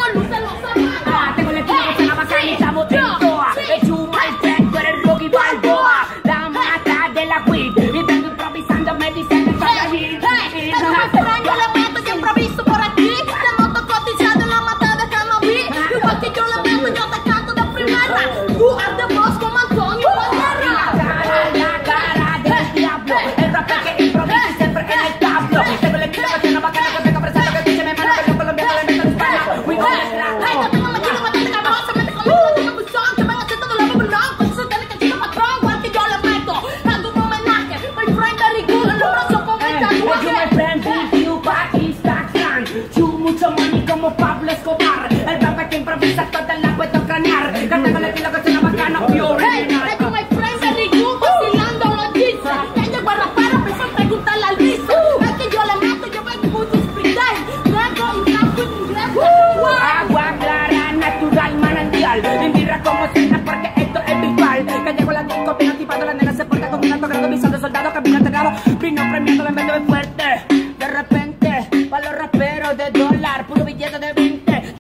Tengo el estilo que suena bacán y estamos en toa. Es Chuma el Trek, tú eres Rocky Balboa. La mata de la weed. Y vengo improvisando, me dicen que soy allí. Yo le meto y improviso por aquí. Te noto cotizado en la mata de cannabis. Igual que yo le meto, yo te canto de primera. Tú haces voz como Antonio Banderas. La cara del diablo. El rapper que improvisa y siempre en el tablo. Tengo el estilo que suena bacán, que vengo presento, que dice mi mano, que yo colombiano le meto en España. We go Ay, no tengo más chile, bastante cabrón. Se mete conmigo, no tengo buchón. Que van a hacer todo lo babulón. Por eso tiene que ser patrón. Igual que yo le meto. Dando un homenaje. My friend Very Good. En los brazos con el tatuaje. My friend with you, Pakistan. You mucho money como Pablo Escobar. El rapper que improvisa toda la cuesta cranear. Que tengo el estilo que suena bacano, pure original. Hey, my friend Very Good. Vacilando los dice. Que llego a rapar, empezó a preguntarle al vice. Es que yo le meto, yo vengo mucho hospital. Luego y blanco y inglés. Agua clara, natural, manantial. En birra como cena porque esto es virtual. Que llego a la disco, bien activado, la nena se porta con un alto grado, visando soldado, camino entregado. Vino premiando, le meto de fuerte.